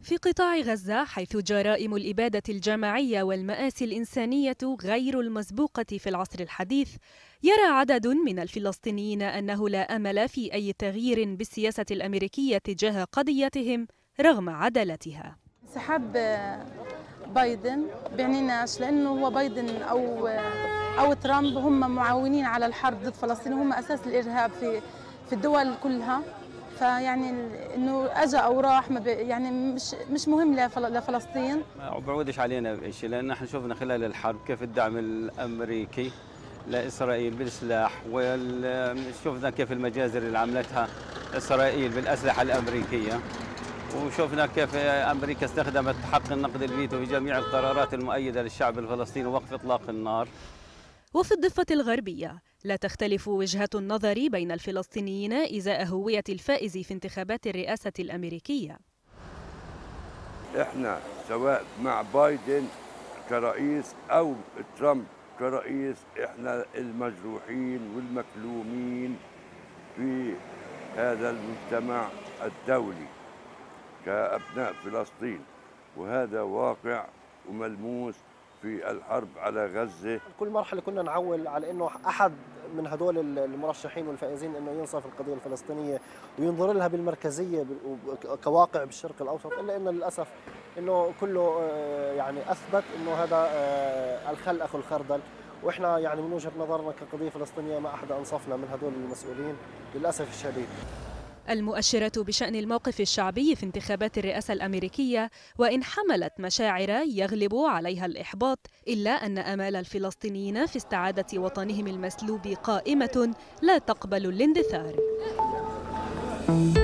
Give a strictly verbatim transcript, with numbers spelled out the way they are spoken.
في قطاع غزة، حيث جرائم الإبادة الجماعية والمآسي الإنسانية غير المسبوقة في العصر الحديث، يرى عدد من الفلسطينيين أنه لا أمل في أي تغيير بالسياسة الأمريكية تجاه قضيتهم رغم عدالتها. انسحاب بايدن بيعنيناش، لأنه هو بايدن أو أو ترامب هم معاونين على الحرب ضد فلسطين، وهم أساس الإرهاب في في الدول كلها. فيعني انه اجى او راح ما يعني مش مش مهم لفلسطين. ما بعودش علينا شيء، لان احنا شفنا خلال الحرب كيف الدعم الامريكي لاسرائيل بالسلاح، وشفنا كيف المجازر اللي عملتها اسرائيل بالاسلحه الامريكيه، وشفنا كيف امريكا استخدمت حق النقد الفيتو في جميع القرارات المؤيده للشعب الفلسطيني ووقف اطلاق النار. وفي الضفة الغربية لا تختلف وجهة النظر بين الفلسطينيين إزاء هوية الفائز في انتخابات الرئاسة الأمريكية. احنا سواء مع بايدن كرئيس أو ترامب كرئيس، احنا المجروحين والمكلومين في هذا المجتمع الدولي كأبناء فلسطين، وهذا واقع وملموس في الحرب على غزة. كل مرحلة كنا نعول على أنه أحد من هدول المرشحين والفائزين أنه ينصف القضية الفلسطينية وينظر لها بالمركزية كواقع بالشرق الأوسط، إلا أنه للأسف أنه كله يعني أثبت أنه هذا الخل أخو الخردل، وإحنا يعني من وجهة نظرنا كقضية فلسطينية ما أحد أنصفنا من هدول المسؤولين للأسف الشديد. المؤشرات بشأن الموقف الشعبي في انتخابات الرئاسة الأمريكية، وإن حملت مشاعر يغلب عليها الإحباط، إلا أن آمال الفلسطينيين في استعادة وطنهم المسلوب قائمة لا تقبل الاندثار.